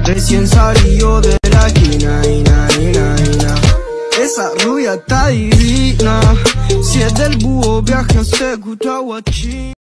Recién salió de la esquina, esa rubia está divina. Si es del búho, viaja a Cutawachí.